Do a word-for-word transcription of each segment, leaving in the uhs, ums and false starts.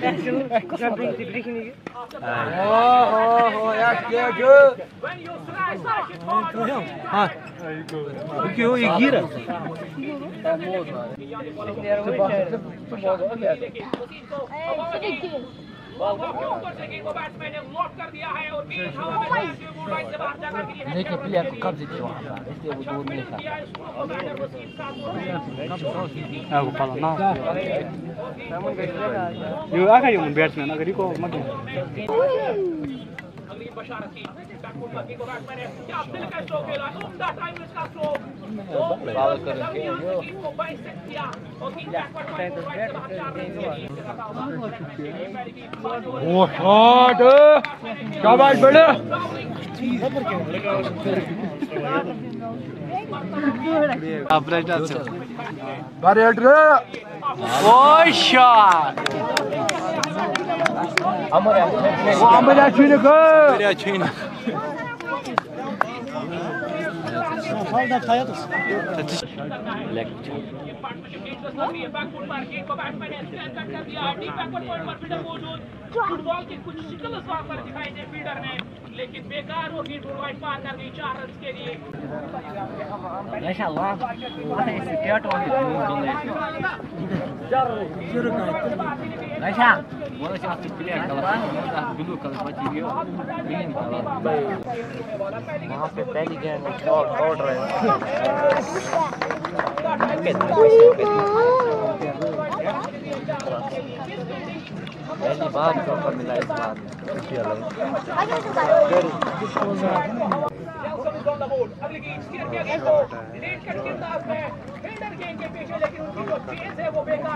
क्यों ये गिरा नहीं के प्लेयर को कब्जे थे वहां पर इसलिए वो दूर नहीं था aku pala na yo aka yo batsman अगर को मत अगली बशारत की बैकफुट पर किक बैट्समैन है क्या दिल का स्ट्रोक खेला उम्दा टाइम इसका स्ट्रोक बाल करेंगे को बाइसेक्ट किया और तीन बैकवर्ड में राइट से बाहर चार रन के लिए ओ शॉट शाबाश बेटा अपना चाचा बैट रे ओ शॉट हमारे हमारे अच्छी ने कर अच्छी ने फालदा खाया तो लेग बैकफुट पर किक को बैट्समैन ने स्ट्रेंथ कर दिया डीप बैकवर्ड पॉइंट पर फील्डर मौजूद फुटबॉल की कुछ शिकल वहां पर दिखाई दे फील्डर ने लेकिन बेकार वो हिट वाइड पार कर गई चार रन के लिए माशाल्लाह वाला इस क्या tone Raisa, boleh sih masuk pilih kalau dulu kalau baca video ini kalau वहाँ पे पहली गेंद में शॉट आउट रहे पहली बार चौका मिला इस बार अगली गेंद स्टीयर किया गया तो नेट कट के अंदाज में फील्डर गेंद के पीछे लेकिन उनकी जो चेज है वो बेकार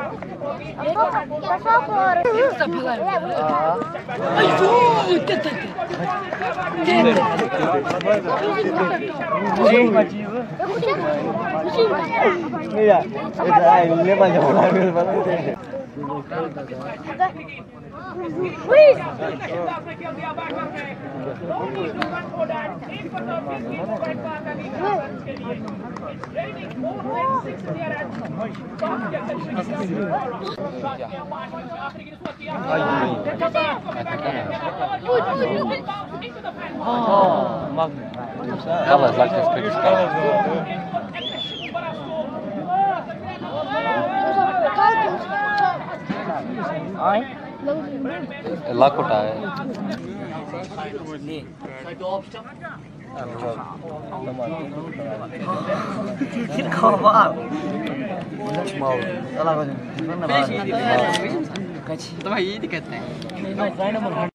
Kalah lagi sekali sekali. Ay, lakota है. Mau,